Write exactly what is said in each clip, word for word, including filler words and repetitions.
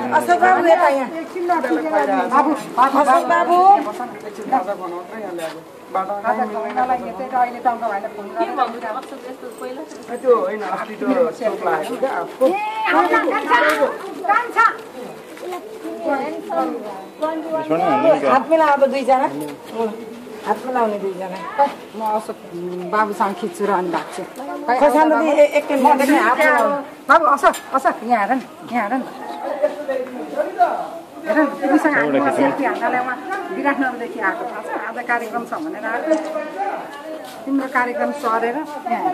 अशोक बाबु यता यहाँ बाबु अशोक बाबु त्यो होइन अस्ति त्यो चोक लागेको हात मिलाउ अब दुईजना हात मिलाउने दुईजना म अशोक बाबुसँग खिच्छु र अनि भाग्छु खसान्त एकछिन हात मिलाउ बाबु अशोक अशोक यहाँ हेर न यहाँ हेर न हेर न तिमीसँग हामी सेल्फी हान्नलाई उहाँ विराटनगरदेखि आएको थाहा छ आज कार्यक्रम छ भनेर आएको तिम्रो कार्यक्रम सरेर यहाँ हेर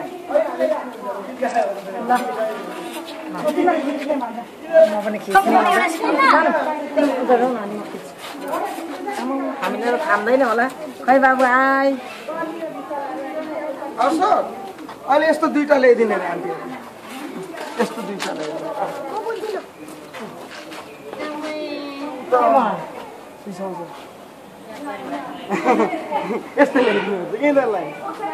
ल म पनि खिच्छु हामीले थाम्दैन होला खै बाबु आइ अशोक अहिले यस्तो दुईटा ल्याइदिने रे आन्टी यस्तो दुईटा ल्याइदिने यस्तो ल्याइदिनु यिनीहरूलाई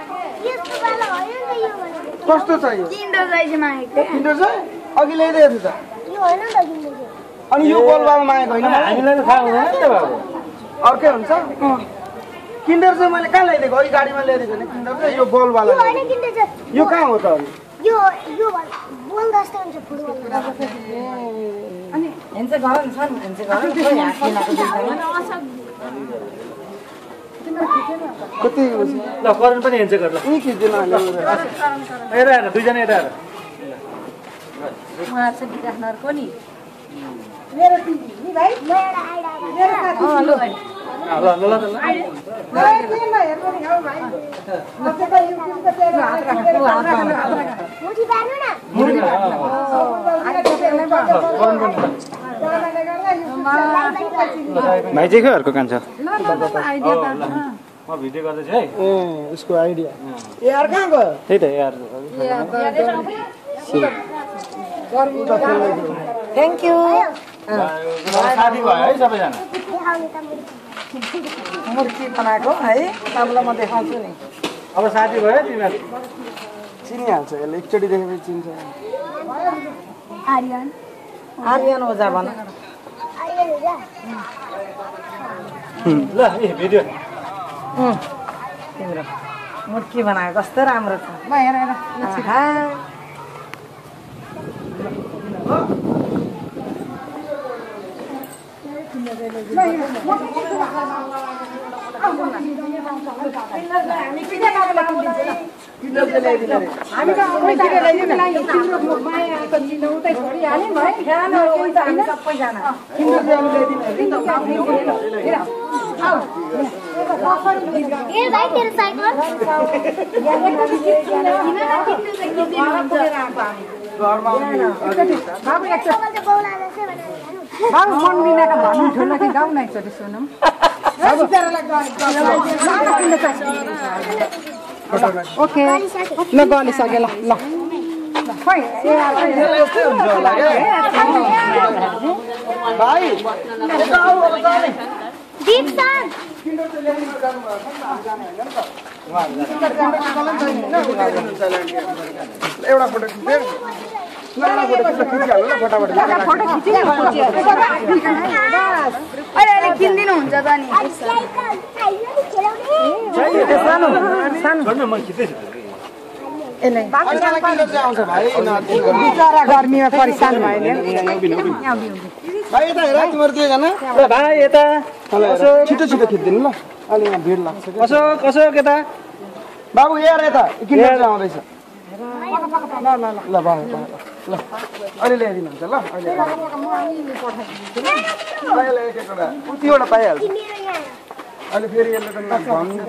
कस्तो चाहियो किन्डर चाहियो मागेको किन्डर चाहिँ अघि ल्याइदिएको थियो त यो होइन त किन्डर अनि यो गोलबाल मागेको होइन हामीलाई त थाहा हुँदैन नि त बाबु अर्कै हुन्छ किन्डर चाहिँ मैले कहाँ ल्याइदिएको अघि गाडीमा ल्याइदिएको नि किन्डर चाहिँ यो बलवाला यो होइन किन्डर चाहिँ यो कहाँ हो त अनि यो यो बल जस्तो हुन्छ फुटबल अनि हेन्छ घर नि छन् हेन्छ घर खोइ हात मिलाएको दुईजना कति ल करण पनि हेर्छ गर्ला यी खिच्दिन हेर हेर दुईजना यता हेर उहाँ चाहिँ विराटनगरको नि मेरो टिभी नि भाइ म एउटा आइडा मेरो साथी ल ल ल ल ल मुठी पार्नु न भाइ चाहिँ खैहरूको कान्छ ल ल ल आइडिया त म भिडियो गर्दैछु है ए उसको आइडिया यार कहाँ गयो त्यही त यार थ्याङ्क यू साथी भयो है सबैजना देखाउने त मेरो मूर्ति बनाएको है तपाईँलाई म देखाउँछु नि अब साथी भयो तिमीहरू चिनिहाल्छ यसले एकचोटि देखेपछि चिन्छ आर्यन आर्यन ओझा भन आर्यन हो ल ए भिडियो तिम्रो मूर्ति बनाएको कस्तो राम्रो छ ल हेर हेर आहा। हामी त तिम्रो माया त उतै छोडिहाल्यौँ है फ्यानहरू हुन्छ हामी सबैजना ए भाइ तेरो साइकल बाबु एकचोटि त बौला जस्तै भनेर बाबु मन बिनाको भन्नु ठुलो कि गाउँ न एकचोटि सुनौँ ओके ल गलिसक्यो ल ल खोइ भाइ दीप सर एउटा फोटो खिच्दै एउटा फोटो खिचिहाल्नु ल फटाफट फोटो अहिले अहिले किन्दिनु हुन्छ त नि गर्नु म खिच्दैछु आउँछ भाइ बिचरा गर्मीमा परेसान भयो नि भाइ यता हेर तिमीहरू दुईजना ल भाइ यता छिटो छिटो खिचिदिनु ल अलि यहाँ भिड लाग्छ कि अशोक अशोक यता बाबु यार यता किन्डर चाहिँ आउँदैछ ल ल ल भाइ ल अहिले ल्याइदिनुहुन्छ ल अहिले अहिले एक एकवटा उतिवटा पाइहाल्छ अहिले फेरि यसले त भन्नु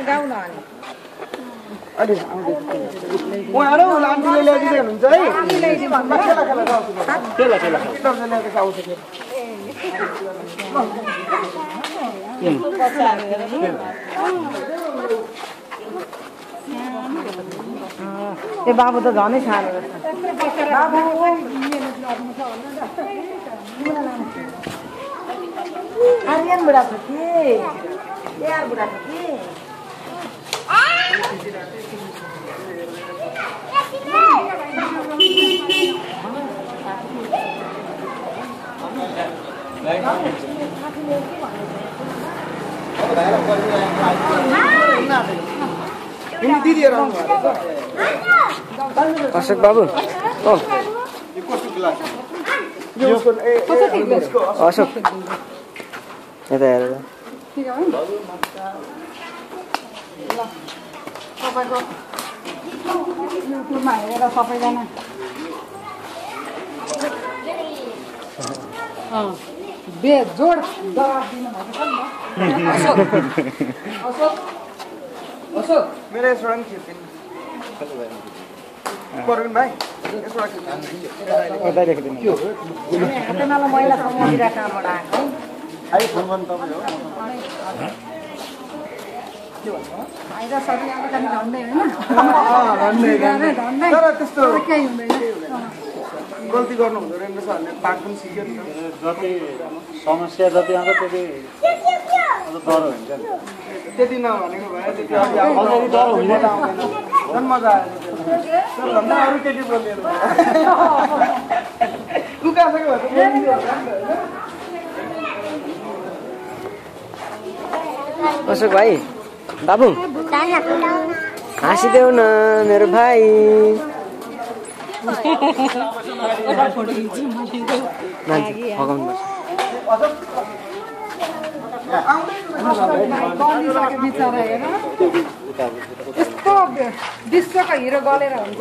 अलि आउँदैछ उहाँहरू लान्टीले ल्याइदिँदै हुनुहुन्छ है खेला खेला खेला खेला ल्याइदिएको आउँछ फेरि ए बाबु त झनै सानो बाबु आर्यन बुढा छ कि यार बुढा छ कि यिनी दिदीहरु आउनु अशोक बाबु ओ यो कस्तो ग्लास यो उसको ए उसको अशोक यता हेर ठिक हो नि ल तपाईको युट्युबमा हेरेर सबैजना बेजोड दबाब दिनुभएको छ नि त अशोक अशोक अशोक मेरो यसबाट नि खिच्दिनु परवीन भाइ यसबाट खिच्दिनु हातैमाला मैला समाएर कहाँबाट आएको आइ फोन गर्नु तपाईँ हो भाइर सबै अब पनि झन्डै होइन भन्दै तर त्यस्तो केही हुँदैन गल्ती गर्नु हुँदो रहेछ भन्ने पाठ पनि सिक्यो नि जति समस्या जति आउँछ त्यति अब डर हुन्छ नि त्यति नभनेको भए त्यति अघि आउँदैन डर हुँदैन झन् मजा आयो भन्दा अरू के के बोलेर उकासको भए अशोक भाइ बाबु हाँसिदेऊ न मेरो भाइ मान्छे फकाउनुपर्छ बिचरा हेर यस्तो विश्वको हिरो गलेर हुन्छ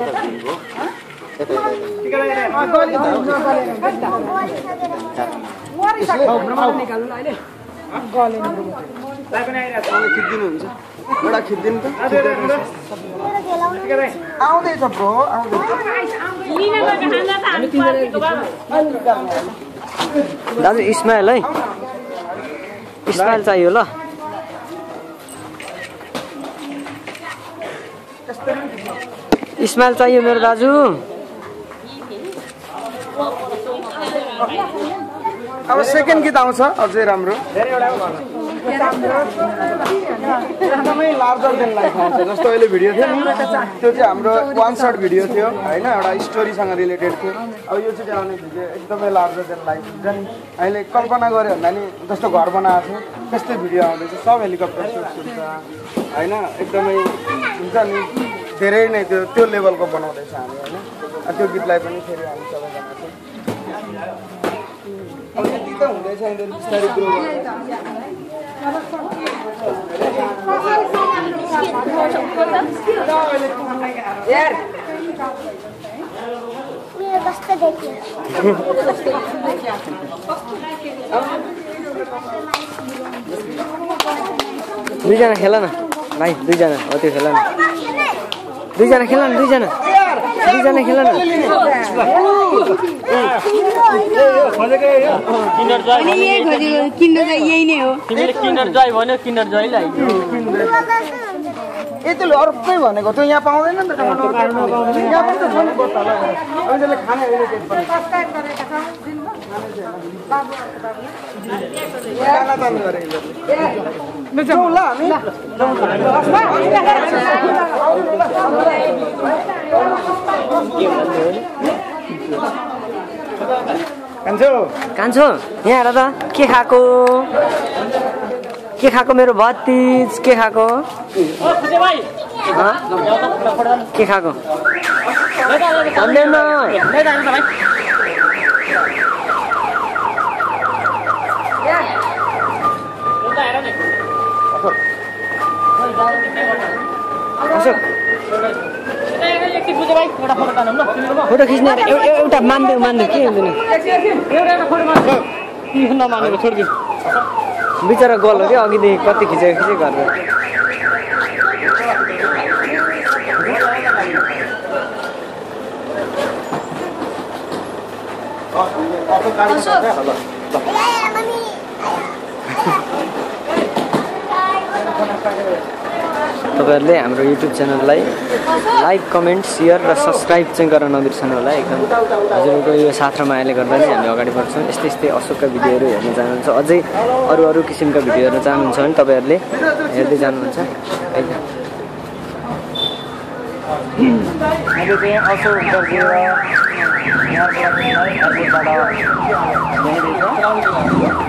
खिचिदिनुहुन्छ एउटा खिचिदिनु त आउँदैछ ब्रो आउँदैछ दाजु इस्माइल है इस्माइल चाहियो ल इस्माइल चाहियो मेरो दाजु अब सेकेन्ड गीत आउँछ अझै राम्रो एकदमै लार्जर देन लाइफ आउँछ जस्तो अहिले भिडियो थियो नि त्यो चाहिँ हाम्रो वान सर्ट भिडियो थियो होइन एउटा स्टोरीसँग रिलेटेड थियो अब यो चाहिँ आउने भिडियो एकदमै लार्जर देन लाइफ हुन्छ नि अहिले कल्पना गऱ्यो भन्दा नि जस्तो घर बनाएको छ त्यस्तै भिडियो आउँदैछ सब हेलिकप्टर सुट हुन्छ होइन एकदमै हुन्छ नि धेरै नै त्यो त्यो लेभलको बनाउँदैछ हामी होइन त्यो गीतलाई पनि फेरि हामी सबैजना चाहिँ अब यति त हुँदैछ यिनीहरू बिस्तारै ग्रो दुईजना खेल न भाइ दुईजना हो त्यो खेल न दुईजना खेल न दुईजना दुईजना खेल न किन्डर जोय यही नै हो तिमीले किन्डर जोय भन्यो किन्डर जोयलाई ए त्यसले अर्कै भनेको त्यो यहाँ पाउँदैन नि त यहाँ पनि त छ नि बत्ताला अब त्यसले खाना रिलेटेड पनि सब्सक्राइब गरेका छौँ दिनुभयो बाबु खाना तान्नु गरे यिनीहरूले जाउँ ल हामी कान्छो कान्छो यहाँ हेर त के खाएको के खाएको मेरो भतिज के खाएको के खाएको भन्दैन अशोक फोटो खिच्ने एउटा मान्देऊ मान्देऊ के हुँदैन नमानेको छोडिदिनु बिचरा गल हो क्या अघिदेखि कति खिचेको खिचेको गरेर तपाईँहरूले हाम्रो युट्युब च्यानललाई लाइक कमेन्ट सेयर र सब्सक्राइब चाहिँ गर्न नबिर्सनु होला एकदम हजुरको यो साथ र मायाले गर्दा नै हामी अगाडि बढ्छौँ यस्तै यस्तै अशोकका भिडियोहरू हेर्न चाहनुहुन्छ अझै अरू अरू किसिमका भिडियो हेर्न चाहनुहुन्छ भने तपाईँहरूले हेर्दै जानुहुन्छ मैले चाहिँ अशोक यहाँबाट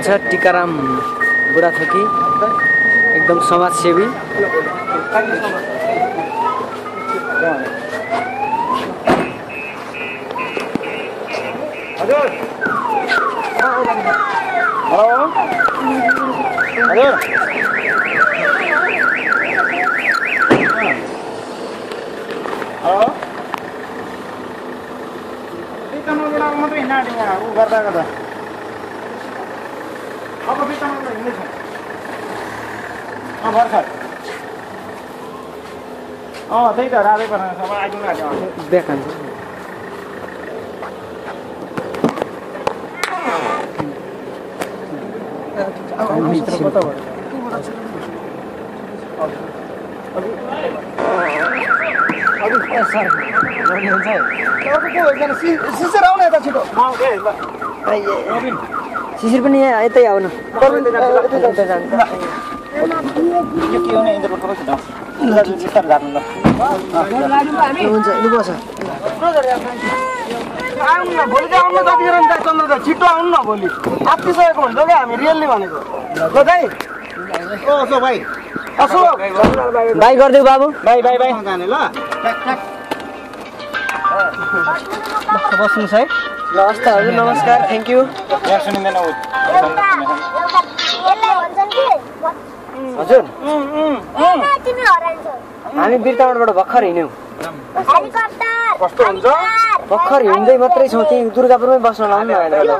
टिकाराम बुढाथोकी एकदम समाजसेवी। हजुर हेलो हजुर हेलो बिचमा मात्रै हिँड्न आँटेँ यहाँ ऊ गर्दा गर्दा अब बिचमा मात्रै हिँड्दैछु अँ भर्खर अँ त्यही त राधै पर्ने आइपुग्नु आँट्यो ब्याक हान्छ शिशिर आउन यता छिटो शिशिर पनि यहाँ यतै आउन यो के हो नि इन्द्र खबर छिटो बिस्तार जानु ल हुन्छ लु बस आउनु न भोलि चाहिँ आउनु जतिखेर नि चाहिँ चन्द्र दाइ छिटो आउनु न भोलि आत्तिसकेको भन्छ क्या हामी रियल्ली भनेको ल दाइ ओ असो भाइ असो बाई गरिदेऊ बाबु भाइ भाइ भाइ जाने ल बस्नुहोस् है ल हस् त हजुर नमस्कार थ्याङ्क यू यहाँ सुनिँदैन उ हजुर तिमी हरान्छौ हामी बिर्तावनबाट भर्खर हिँड्यौँ हेलिकप्टर कस्तो हुन्छ भर्खर हिँड्दै मात्रै छौँ त्यही दुर्गापुरमै बस्न लाउनु न अहिले ल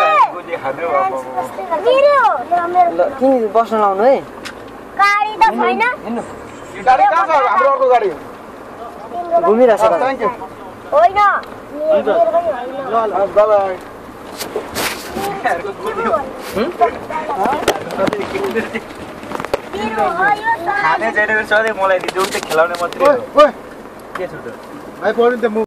ल तिमी बस्न लाउनु है गाडी त छैन हिँड्नु गाडी कहाँ छ हाम्रो अर्को गाडी घुमिरहेछ त थ्याङ्क यू होइन हुन्छ ल ल बाइ बाइ खाने छैन सधैँ मलाई दिँदै खेलाउने मात्रै ओए ओए के छ त भाइ पढ्नु त